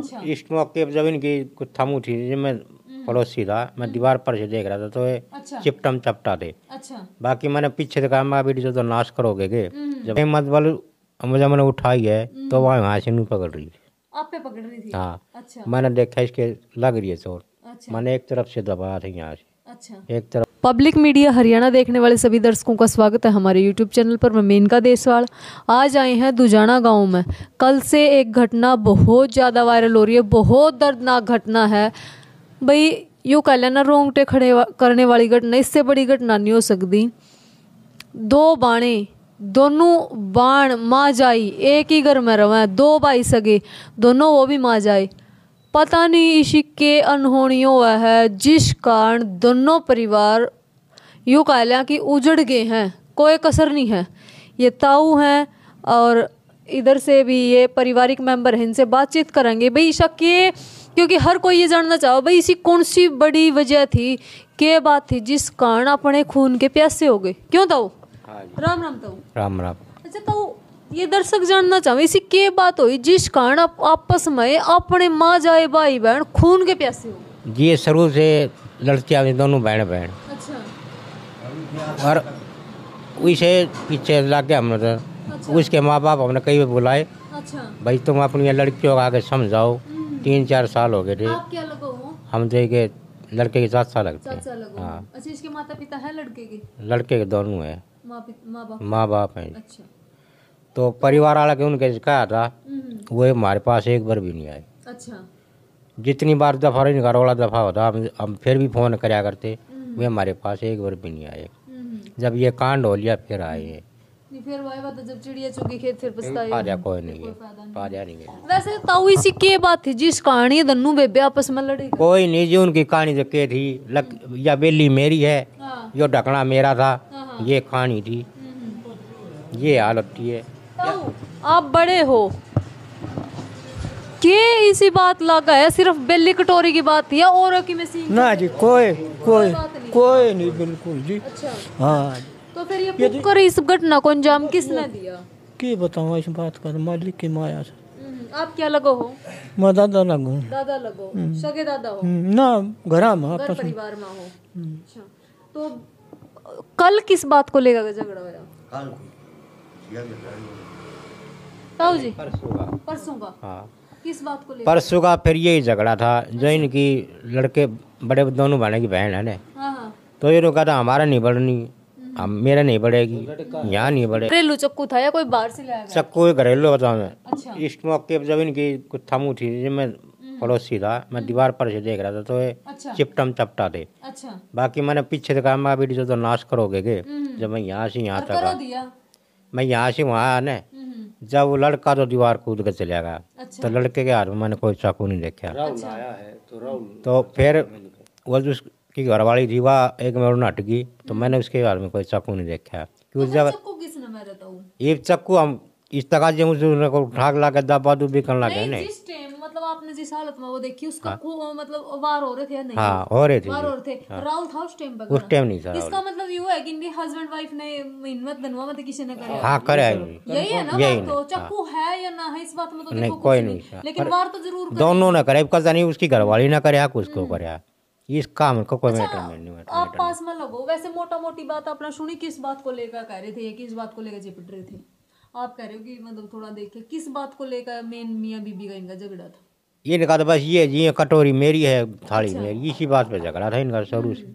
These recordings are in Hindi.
अच्छा। इस मौके पर जब इनकी कुछ थमू थी, जब मैं पड़ोसी था, मैं दीवार पर से देख रहा था तो ये अच्छा। चिपटम चपटा थे। अच्छा। बाकी मैंने पीछे से कहा मैं अभी जो तो नाश करोगे गे। जब हिम्मत बल मुझे मैंने उठाई है तो वहाँ से नहीं पकड़ रही थी। आप पे पकड़ रही थी? हाँ। अच्छा। मैंने देखा इसके लग रही है चोट। अच्छा। मैंने एक तरफ से दबाया था यहाँ से, अच्छा। एक तरफ। पब्लिक मीडिया हरियाणा देखने वाले सभी दर्शकों का स्वागत है हमारे यूट्यूब चैनल पर। मैं मेनका देसवाल आज आए हैं दुजाना गांव में। कल से एक घटना बहुत ज़्यादा वायरल हो रही है, बहुत दर्दनाक घटना है भाई। यूँ कह लेना रोंगटे खड़े करने वाली घटना, इससे बड़ी घटना नहीं हो सकती। दो बाणे, दोनों बाण माँ जाई, एक ही घर में रहे, दो भाई सगे, दोनों वो भी माँ जाए। पता नहीं इसी के अनहोनी हुआ है जिस कारण दोनों परिवार यूँ कह लिया कि उजड़ गए हैं, कोई कसर नहीं है। ये ताऊ हैं और इधर से भी ये पारिवारिक मेंबर हैं, इनसे बातचीत करेंगे भाई ईशा के, क्योंकि हर कोई ये जानना चाहो भाई इसी कौन सी बड़ी वजह थी, क्या बात थी जिस कारण अपने खून के प्यासे हो गए। क्यों ताऊ? राम राम ताऊ। राम राम। अच्छा ताऊ, ये दर्शक जानना चाहो इसी के बात हुई जिस कारण आपस में अपने माँ जाए भाई बहन खून के प्यासे हो? जी शुरू से लड़कियां थी, दोनों बहन बहन। अच्छा। और उसे पीछे लग गया हमने तो। अच्छा। उसके माँ बाप हमने कई बार बुलाए, अच्छा। भाई तुम अपनी लड़कियों को आगे समझाओ। 3-4 साल हो गए थे। आप क्या लगो हो? हम देखे लड़के के 7 साल लगते हैं। 7 साल लगो। हाँ। अच्छा, इसके माता पिता है लड़के के? लड़के के दोनों है, माँ बाप हैं। अच्छा। तो परिवार वाला के उनके कहा था, वो हमारे पास एक बार भी नहीं आए। अच्छा। जितनी बार दफा रही घरवाला दफा होता हम फिर भी फोन कराया करते, वे हमारे पास एक बार भी नहीं आए। जब ये कांड हो लिया फिर आए हैं। फिर वही बात है, जब चिड़िया चुगी खेत फिर पछताए। पाजा कोई नहीं है, पाजा नहीं है। वैसे ताऊ इसी के बात थी जिस कहानी दन्नू बेबे आपस में लड़े? कोई नहीं जी, उनकी कहानी जो के थी या बेली मेरी है। हाँ। यो ढकना मेरा था। हाँ। ये कहानी थी, ये हालत थी है। ताऊ आप बड़े हो के इसी बात लगा है, सिर्फ बेली कटोरी की बात थी या और की में सीन? ना जी, कोई कोई बात नहीं। कोई नहीं, बिल्कुल जी। अच्छा। हाँ। तो फिर ये पुक्कर इस घटना को अंजाम किसने दिया? की बताऊँ इस बात का, मालिक की माया से। आप क्या लगो हो? मैं दादा लगू। दादा लगो, सगे दादा हो? ना घरा में घर आपस में। परिवार में हो। अच्छा। तो कल किस बात को लेकर झगड़ा हुआ? ताऊ जी परसों का। हाँ, किस बात को लेकर? परसों का फिर यही झगड़ा था। जो इनकी लड़के बड़े दोनों भाई की बहन है ना, हाँ। तो ये कहा था हमारा नहीं बढ़नी, हम मेरा नहीं बढ़ेगी, यहाँ नहीं बढ़े। घरेलू चक्कू था या कोई बाहर से लाया गया? चक्कू घरेलू बताऊँ मैं। अच्छा। इस मौके पर जब इनकी कुछ थमू थी, जब मैं पड़ोसी था, मैं दीवार पर से देख रहा था तो ये अच्छा। चिपटम चपटा थे। अच्छा। बाकी मैंने पीछे से कहा मैं अभी जो तो नाश करोगे गे। जब मैं यहाँ से यहाँ और करो तक दिया? मैं यहाँ से वहाँ आया ना, जब वो लड़का तो दीवार कूद कर चला गया। अच्छा। तो लड़के के हाथ में मैंने कोई चाकू नहीं देखा। अच्छा। तो फिर वो जो उसकी घरवाली थी वह एक मिनट नट गई, तो मैंने उसके हाथ में कोई चाकू नहीं देखा। क्योंकि जब चक्कू किसने मारा था वो? ये चाकू हम इस तरह से उनको उठा ला के दबा दुबी करने लगे नहीं, ना। जिस टाइम मतलब आपने जिस हालत में वो देखी उसका मतलब वार हो रहे थे या नहीं? हाँ हो रहे थे वार जी। हो रहे थे। राहुल था उस टाइम पर? उस टाइम नहीं था। इसका मतलब ये है कि इनके हस्बैंड वाइफ ने हिम्मत धनवा मतलब किसी ने करे? हाँ करे है। यही है ना यही बात? तो चक्कू है या ना है इस बात में तो नहीं, देखो कोई कुछ नहीं। लेकिन वार तो जरूर करे। दोनों ने करे, पता नहीं उसकी घरवाली ना करे उसको करे, इस काम को कोई मैटर नहीं। आप पास में लगो। वैसे मोटा मोटी बात आपने सुनी, किस बात को लेकर कह रहे थे या किस बात को लेकर चिपट रहे थे? आप कह रहे हो कि मतलब थोड़ा देखे किस बात को लेकर मेन मियाँ बीबी का इनका झगड़ा था? ये कहा था बस ये कटोरी मेरी है, थाली मेरी, इसी बात पे झगड़ा था इनका शुरू से।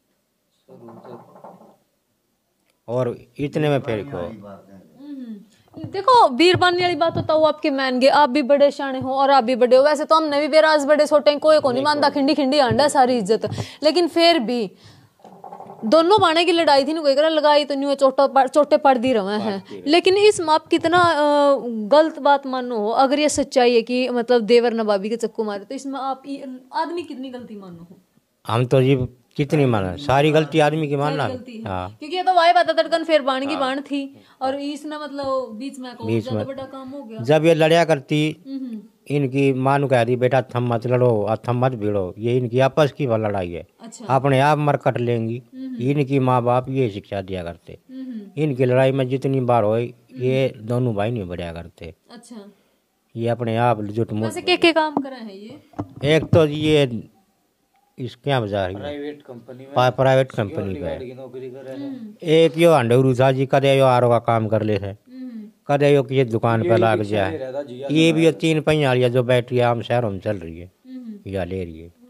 और इतने में फिर को देखो बीरबानी वाली बात होता हूँ आपके मान गए, आप भी बड़े शाने हो और आप भी बड़े हो। वैसे तो हमने भी बेराज बड़े छोटे कोई को नहीं मानता, खिंडी खिंडी आंडा सारी इज्जत, लेकिन फिर भी दोनों बाणे की लड़ाई थी ना, कोई लगाई तो नहीं, चोटे पड़ दी रहे हैं। लेकिन इस माप कितना गलत बात मानो हो, अगर ये सच्चाई है कि मतलब देवर ने भाभी के चक्कू मारे, तो इसमें आप आदमी कितनी गलती मानो हो? हम तो जी कितनी माना, सारी गलती आदमी की मानना। हाँ। क्योंकि ये तो वाई बात तड़कन फिर बाण की बाण थी और इसने मतलब बीच में ज्यादा बड़ा काम हो गया। जब ये लड़िया करती, इनकी माँ ने कह दी बेटा थम मत लड़ो और थम मत भिड़ो, ये इनकी आपस की लड़ाई है। अच्छा। अपने आप मर कट लेंगी। इनकी माँ बाप ये शिक्षा दिया करते। इनकी लड़ाई में जितनी बार हो ये दोनों भाई नहीं बढ़िया करते। अच्छा। ये अपने आप जुट मुट। वैसे के काम कर रहे हैं ये? एक तो ये इसके यहाँ बजा रही प्राइवेट कंपनी का है। एक यो अंडरू था जी, कदे यो आरो का काम कर ले है, कदे यो किसी दुकान पर लाग जाए। ये भी 3 पहिया जो बैटरी आम शहरों में चल रही है या ले रही है।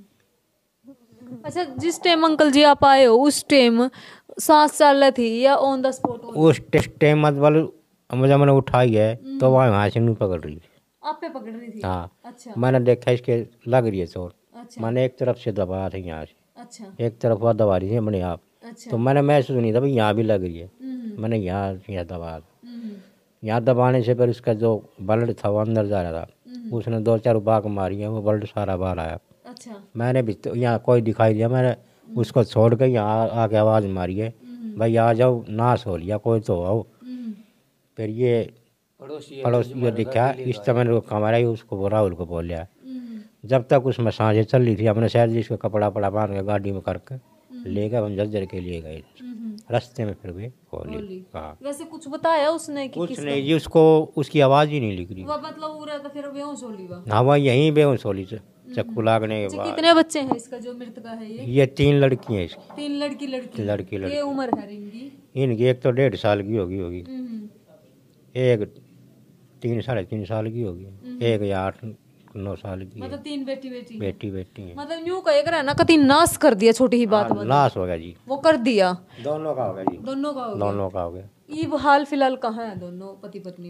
अच्छा, जिस टाइम अंकल जी आप आए हो उस टाइम सांस चल रही थी या ऑन द स्पॉट? उस टाइम मतलब मुझे मैंने उठाई है तो वहाँ से नहीं पकड़ रही थी। आप पे पकड़ रही थी? हाँ। अच्छा। मैंने देखा इसके लग रही है चोट। अच्छा। मैंने एक तरफ से दबाया था यहाँ से, अच्छा। एक तरफ वह दबा रही थी अपने आप। अच्छा। तो मैंने महसूस नहीं था भाई यहाँ भी लग रही है। मैंने यहाँ दबाया था। यहाँ दबाने से फिर उसका जो ब्लड था वो अंदर जा रहा था। उसने 2-4 बाग मारी है, वो ब्लड सारा बाहर आया। अच्छा। मैंने भी तो यहाँ कोई दिखाई दिया, मैंने उसको छोड़ के यहाँ आके आवाज़ मारी है, भाई आ जाओ, नाश हो लिया कोई तो आओ। फिर ये पड़ोसी को दिखा, इस तरह मैंने कमरा ही उसको राहुल को बोलिया। जब तक उसमें सांसें चल रही थी, अपने शहर जी इसका कपड़ा बांध के गाड़ी में करके ले गए, हम जज्जर के लिए गए। रास्ते में फिर भी गोली। हाँ। वैसे कुछ बताया उसने कि कुछ नहीं जी, उसको उसकी आवाज़ ही नहीं लिख रही। वो मतलब वो रहता फिर बेहोश हो ली। हाँ, वह यहीं बेहोश हो ली चक्कू लागने के बाद। कितने बच्चे हैं इसका जो मृतका है ये 3 लड़की हैं इसकी। 3 लड़की। लड़की। ये उम्र है इनकी? एक तो 1.5 साल की होगी, एक 3-3.5 साल की होगी, एक 8-9 साल की। मतलब 3 बेटी है। मतलब यूं कहे कर ना, कति नाश कर दिया छोटी ही बात में। नाश हो गया जी, वो कर दिया। दोनों का हो गया जी। दोनों का हो गया। ये हाल फिलहाल कहाँ है दोनों पति पत्नी?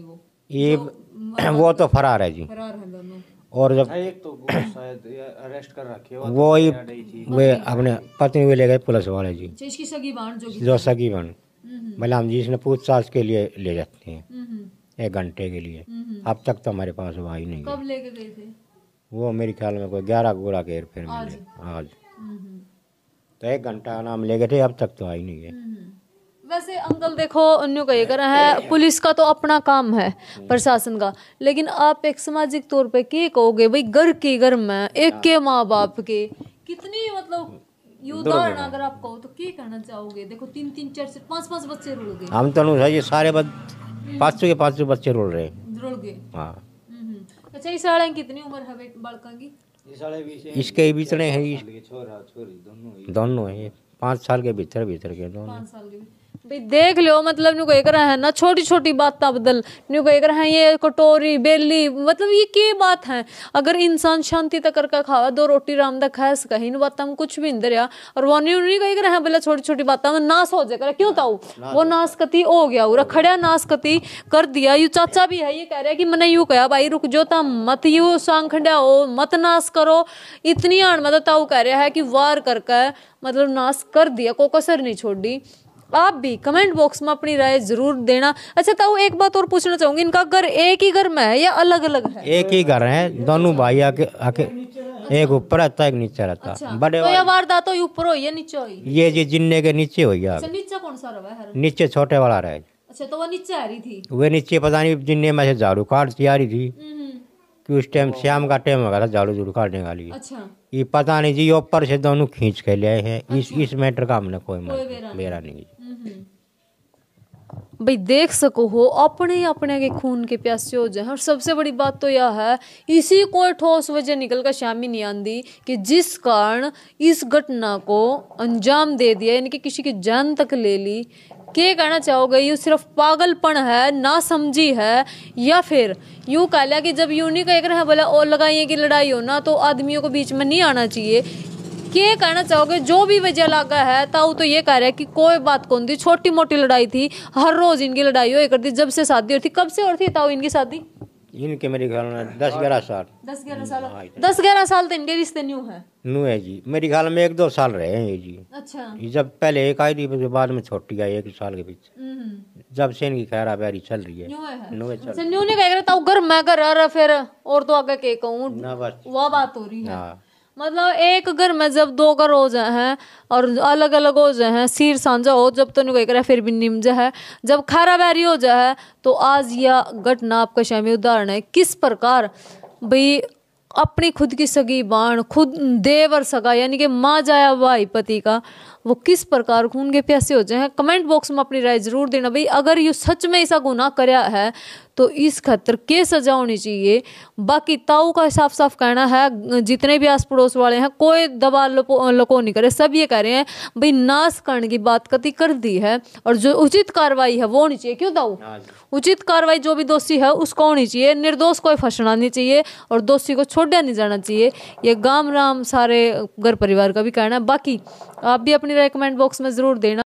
वो तो फरार है जी। फरार है दोनों। और जब एक तो शायद अरेस्ट कर रखे वो अपने पत्नी को ले गए पुलिस वाले जी। इसकी सगी बहन जो सगी बहन मलाम जी, इसने पूछताछ के लिए ले जाते हैं 1 घंटे के लिए। अब तक तो हमारे पास वो आई नहीं। कब लेके गए थे? वो मेरे ख्याल में कोई 11 के फिर मिले आज। तो 1 घंटा नाम ले गए थे, अब तक तो आई नहीं है। वैसे अंकल देखो, अन्यों का ये कर है, पुलिस का तो अपना काम है, प्रशासन का, लेकिन आप एक सामाजिक तौर पे क्या कहोगे भाई? घर में एक के माँ बाप के कितनी मतलब उदाहरण अगर आप कहो तो क्या कहना चाहोगे? देखो 3-3, 4-4, 5-5 बच्चे रुल गए। हम तो ये सारे 500 बच्चे रुल रहे गए। हाँ। अच्छा, इस साले की कितनी उम्र है बालका की? इसके भीतर है दोनों है 5 साल के भीतर के दोनों। 5 साल के भाई देख लो, मतलब न्यू कह रहा है ना, छोटी छोटी बात बदल न्यू कह रहा है ये कटोरी बेली, मतलब ये क्या बात है? अगर इंसान शांति तक करके खावा 2 रोटी राम दा खा सका इन बातों में कुछ भी इंदर या, और वो नहीं कह रहा है बोला छोटी छोटी बातों में नाश हो जाएगा। क्यों ताऊ वो नाशकती हो गया, उरा खड़ा नाशकती कर दिया। यू चाचा भी है, ये कह रहा है कि मैंने यूं कहा भाई रुक जो ता मत यू सांग खंडा हो, मत नाश करो। इतनी आण मतलब ताऊ कह रहा है कि वार करके मतलब नाश कर दिया, को कसर नहीं छोड़ दी। आप भी कमेंट बॉक्स में अपनी राय जरूर देना। अच्छा ताऊ एक बात और पूछना चाहूंगी, इनका घर एक ही घर में है या अलग अलग है? एक ही घर है, दोनों भाई आके एक ऊपर रहता है एक नीचे रहता। अच्छा, बड़े तो ये वारदात तो ऊपर हुई या नीचे हुई? ये जी जिन्ने के नीचे हुई है। अच्छा, नीचे कौन सा रहा है? नीचे छोटे वाला रहे। अच्छा, तो वो नीचे आ रही थी? वे नीचे पता नहीं जिन्ने में से झाड़ू काटती आ रही थी कि उस टाइम शाम का टाइम हो गया था झाड़ू झूड़ू काटने वाली। अच्छा, ये पता नहीं जी ऊपर से दोनों खींच के ले आए हैं। इस मैटर का हमने कोई मेरा नहीं। भाई देख सको हो, अपने अपने के खून के प्यासे हो जाए। और सबसे बड़ी बात तो यह है, इसी कोई ठोस वजह निकल कर शामी नहीं आंदी कि जिस कारण इस घटना को अंजाम दे दिया, यानी कि किसी की जान तक ले ली। क्या कहना चाहोगे? ये सिर्फ पागलपन है, ना समझी है, या फिर यूं कह लिया कि जब यूं नहीं कह रहे हैं बोला और लगाइए की लड़ाई हो ना तो आदमियों को बीच में नहीं आना चाहिए? क्या कहना चाहोगे? जो भी वजह लगा है ताऊ तो ये कह रहा है कि कोई बात कौन थी, छोटी मोटी लड़ाई थी, हर रोज इनकी लड़ाई हो करती जब से शादी होती। कब से और थी ताऊ इनकी शादी? इनके मेरे ख्याल में 10-11 साल। 10-11 साल तो इनके रिश्ते न्यू है। न्यू है जी, मेरे ख्याल में 1-2 साल रहे हैं ये जी। अच्छा, जब पहले एक आई थी बाद में छोटी आई 1 साल के पीछे। जब से इनकी खैरा बैरी चल रही है। न्यू नहीं कह रहे ताऊ घर मैं घर आ रहा फिर और तो आगे के कहूँ वह बात हो रही है। मतलब एक घर में जब 2 घर हो जाए हैं और अलग अलग हो जाए हैं, सिर सांझा हो जब तो नहीं कह रहा फिर भी निमजा है, जब खारा बैरी हो जाए है तो आज यह घटना आपका शामी उदाहरण है किस प्रकार भाई अपनी खुद की सगी बाण खुद देवर सगा यानी कि माँ जाया भाई पति का वो किस प्रकार खून के प्यासे हो जाए। कमेंट बॉक्स में अपनी राय जरूर देना भाई, अगर ये सच में ऐसा गुनाह करया है तो इस खतर के सजा होनी चाहिए। बाकी ताऊ का साफ साफ कहना है, जितने भी आस पड़ोस वाले हैं कोई दबा लको नहीं करे, सब ये कह रहे हैं भाई नाश करने की बात कति कर दी है और जो उचित कार्रवाई है वो होनी चाहिए। क्यों ताऊ? उचित कार्रवाई जो भी दोषी है उसको होनी चाहिए, निर्दोष कोई फंसना नहीं चाहिए और दोषी को छोड़ा नहीं जाना चाहिए। ये गांव राम सारे घर परिवार का भी कहना है। बाकी आप भी अपनी राय कमेंट बॉक्स में जरूर देना।